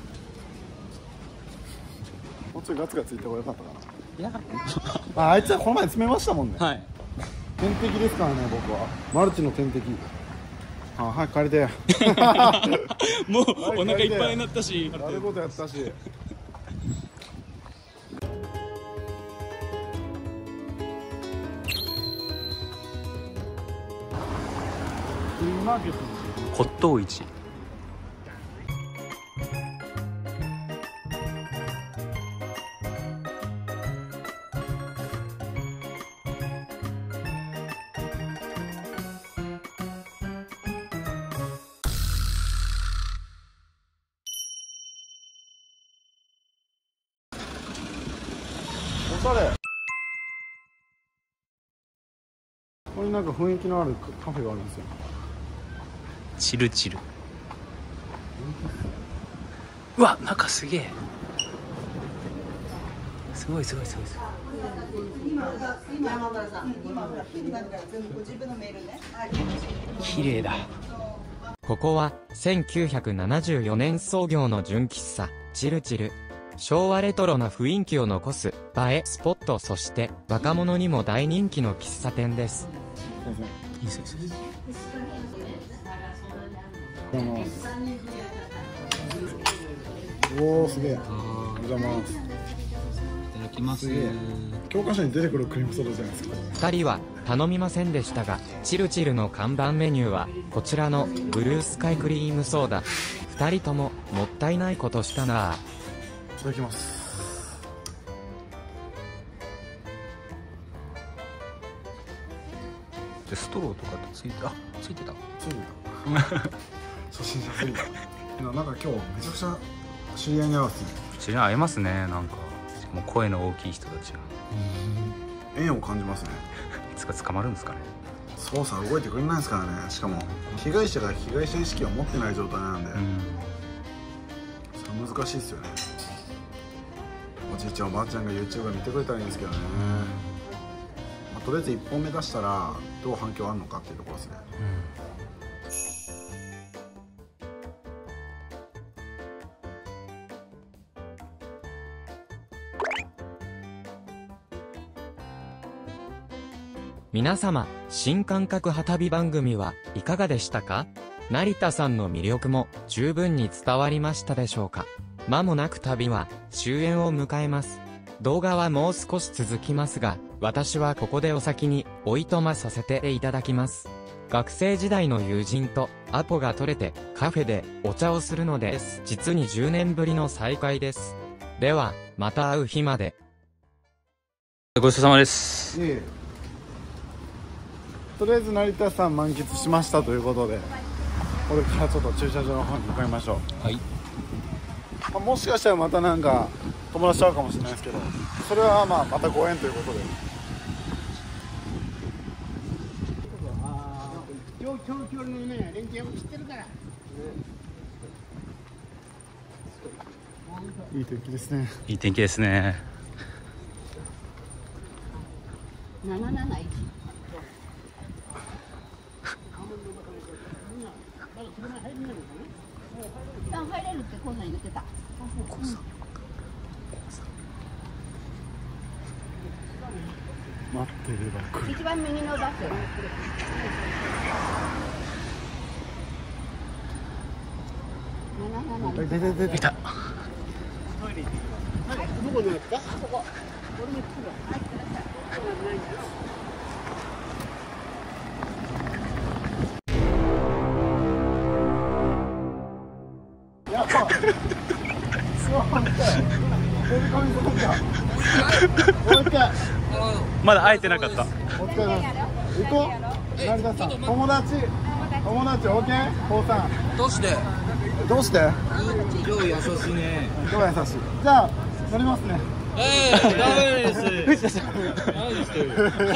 もうちょいガツガツいった方が良かったかな。いや、あ、あいつはこの前詰めましたもんね。はい。天敵ですからね、僕は。マルチの天敵。あ、はい、帰りて。 もうお腹いっぱいになったし。 やることやったし。 骨董市。 おしゃれ。ここになんか雰囲気のあるカフェがあるんですよ。 チルチル。うわ、中すげえ。すごいすごいすごいすごい。綺麗だ。 ここはせんきゅうひゃくななじゅうよねん創業の純喫茶チルチル。昭和レトロな雰囲気を残す映えスポット、そして若者にも大人気の喫茶店です。 いいです。 おお、すげえ。お邪魔。いただきます。 教科書に出てくるクリームソーダじゃないですか。 ふたりは頼みませんでしたが、チルチルの看板メニューはこちらのブルースカイクリームソーダ。ふたりとももったいないことしたなぁ。 いただきます。 でストローとかとついて、あ、ついてた。 ついてた。初心者すぎた。なんか今日めちゃくちゃ知り合いに会うっすね。 知り合い会えますね。なんかもう声の大きい人たちが。 縁を感じますね。 いつか捕まるんですかね。 捜査動いてくれないですからね。しかも被害者が被害者意識を持ってない状態なんで、それ難しいですよね。おじいちゃんおばあちゃんが YouTube 見てくれたらいいんですけどね。まあ、とりあえずいっぽんめ出したらどう反響あるのかっていうところですね。 皆様、新感覚羽旅番組はいかがでしたか？成田さんの魅力も十分に伝わりましたでしょうか？間もなく旅は終焉を迎えます。動画はもう少し続きますが、私はここでお先においとまさせていただきます。学生時代の友人とアポが取れてカフェでお茶をするのです。実にじゅうねんぶりの再会です。では、また会う日まで。 ごちそうさまです。 いえいえ。とりあえず成田山満喫しましたということで、 これからちょっと駐車場の方に向かいましょう。 はい。 まあ、もしかしたらまたなんか友達ちゃうかもしれないですけど、それはまあまたご縁ということで。 長距離のね、連携も知ってるから。 いい天気ですね。 いい天気ですね。 なななな一。入れるってコウさん言ってた。コウさん。 待ってれば来る。 一番右のバス。 出て出て出た。 どこにあった？ここ。俺も来る。はい、ください。 やばい。すごい。飛び込みそうか。もう一回。 まだ会えてなかった。 お疲れ様です。行こう。成田さん、友達。友達、オッケー。こうさん。 どうして？ どうして？ 今日優しいね。 今日優しい。じゃあ乗りますね。 ええ、ダメです。何してる？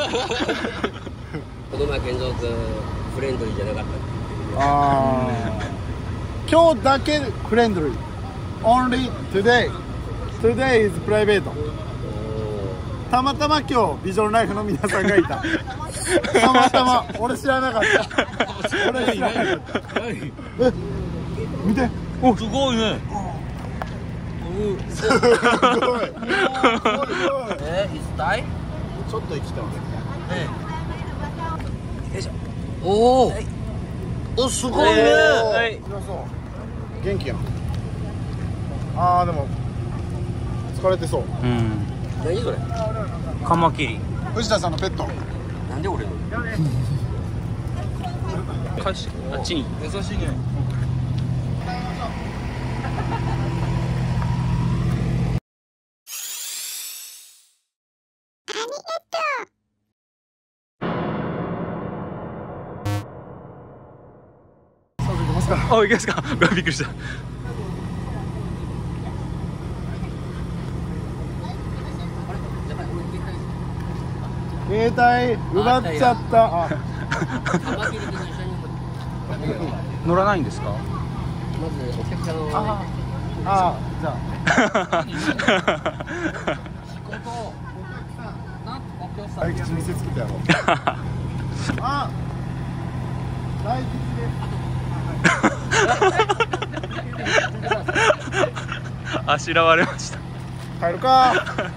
子供は建造フレンドリーじゃなかった。 ああ。今日だけフレンドリー。Only today. Today is private. たまたま今日ビジョンライフの皆さんがいた。たまたま俺知らなかった。俺知らなかった。え、見て。 お、すごいね。 すごい。 え、いつたい？ ちょっと行きたい。 ええ。よいしょ。おお。お、すごいね。はい。 元気やん。ああ、でも疲れてそう。 うん。 何それ？ カマキリ。 藤田さんのペット。 なんで俺の？ 返し、あっちに。 優しいね。 あ、行きますか。びっくりした。 携帯奪っちゃった。あ、 乗らないんですか？ まずお客さんを。 ああ、じゃあ。大吉見せつけてやろう。あ、大吉です。 あしらわれました。 帰るか。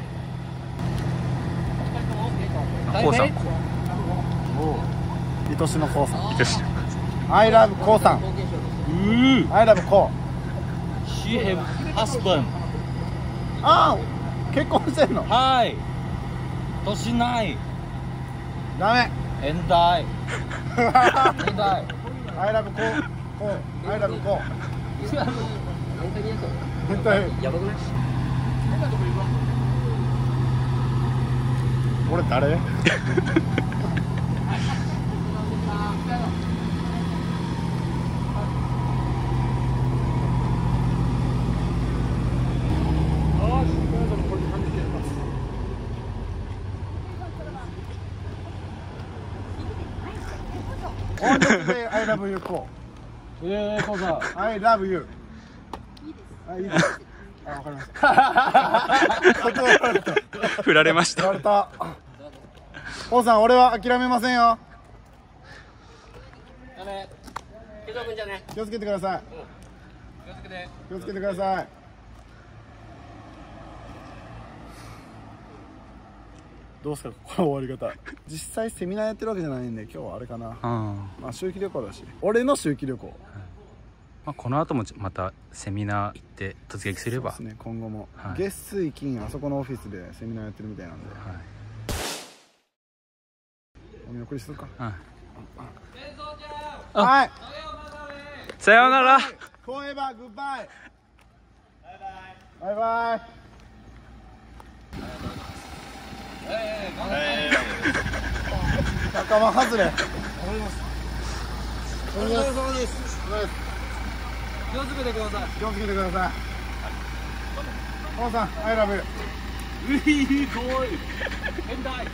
こうさん。 愛しのこうさん。 愛し。 I love こうさん。I love こう。 She have husband。 ああ、結婚してんの。 はい。年ない。 ダメ。 And I。And I。 I love こう。こう。I love こう。変態。 やばくない？ 俺誰？I love you こう。 ええ、こうさん。 I love you。あ、いいです。あ、わかりました。 振られました。 振られた。こうさん、俺は諦めませんよ。 ダメ。気づくんじゃね。 気をつけてください。 気をつけて。 気をつけてください。どうですか、ここの終わり方。実際セミナーやってるわけじゃないんで、今日はあれかな。まあ秋季旅行だし、俺の秋季旅行。 まあこの後もまたセミナー行って突撃すれば。 そうですね、今後も、 はい、月水金あそこのオフィスでセミナーやってるみたいなんで。はい、お見送りするか。はい。はい。 さようなら。 フォーエバーグッバイ。バイバイ。バイバイ。仲間外れ。お疲れ様です。 気をつけてください。 気をつけてください。お父さん、アイラブ。うい、かわいい。変態。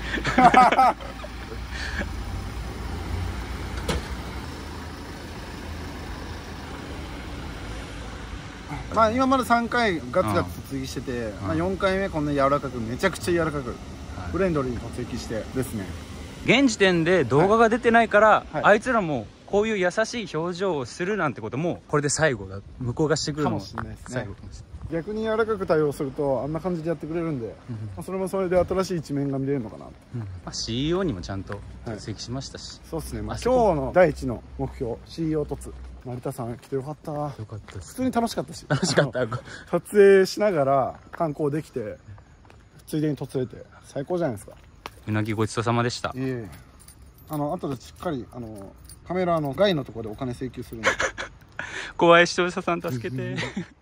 まあ今までさんかいガツガツ突撃してて、まあよんかいめこんな柔らかく、めちゃくちゃ柔らかくフレンドリーに突撃してですね。 現時点で動画が出てないから、はい、あいつらもこういう優しい表情をするなんてこともこれで最後だ、向こうがしてくるのも最後かもしれない。 逆に柔らかく対応するとあんな感じでやってくれるんで、うんまあ、それもそれで新しい一面が見れるのかな、 うんまあ、シーイーオー にもちゃんと出席しましたし、 はい、そうですね、まあ、今日の第一の目標 シーイーオー 突成田さん来てよかった。よかったです。 普通に楽しかったし、 楽しかった。 撮影しながら観光できてついでに突れて最高じゃないですか。 うなぎごちそうさまでした。 いえあの後でしっかりあのカメラの外のところでお金請求するんで怖い視聴者さん助けて